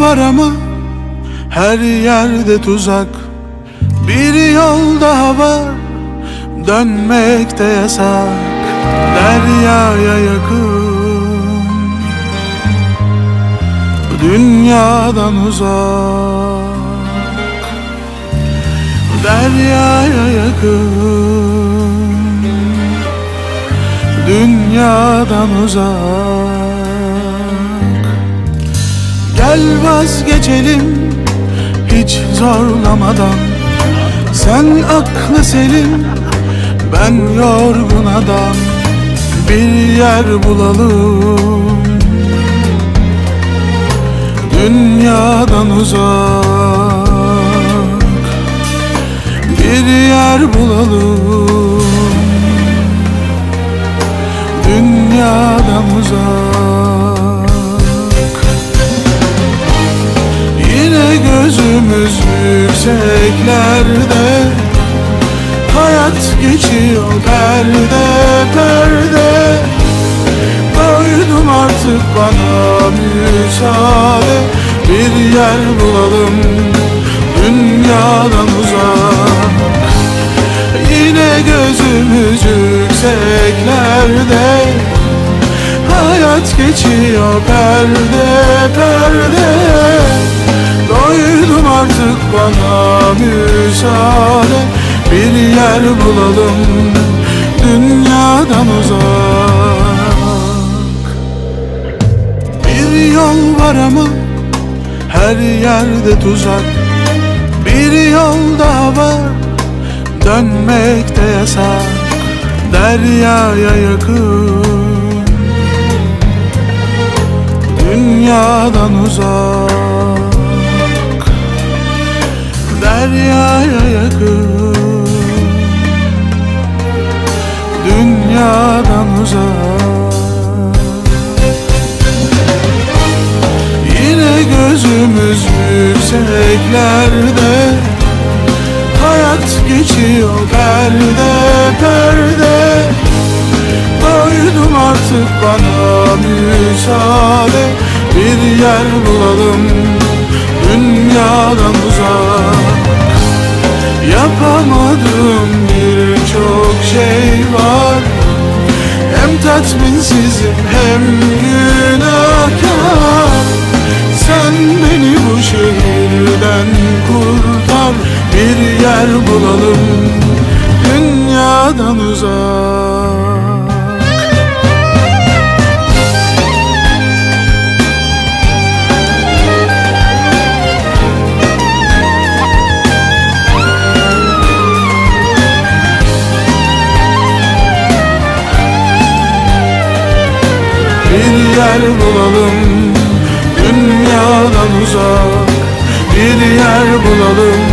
var ama her yerde tuzak. Bir yol daha var, dönmek de yasak. Deryaya yakın, dünyadan uzak. Deryaya yakın, dünyadan uzak. Gel vazgeçelim hiç zorlamadan. Sen aklı selim, ben yorgun adam. Bir yer bulalım, dünyadan uzak. Bir yer bulalım, dünyadan uzak. Yine gözümüz yükseklerde, hayat geçiyor perde perde. Doydum artık, bana müsaade. Bir yer bulalım, dünyadan uzak. Yine gözümüz yükseklerde, hayat geçiyor perde perde. Doydum artık, bana müsaade. Bir yer bulalım, dünyadan uzak. Bir yol var ama her yerde tuzak. Bir yol daha var, dönmek de yasak. Deryaya yakın, dünyadan uzak. Deryaya yakın, dünyadan uzak. Yine gözümüz yükseklerde, hayat geçiyor perde perde. Doydum artık, bana müsaade. Bir yer bulalım, dünyadan uzak. Yapamadığım birçok şey var. Hem tatminsizim hem günahkar. Sen beni bu şehirden kurtar. Bir yer bulalım, dünyadan uzak. Bir yer bulalım, dünyadan uzak. Bir yer bulalım,